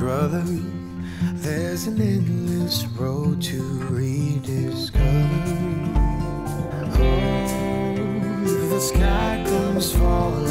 brother, there's an endless road to rediscover. Oh, the sky comes falling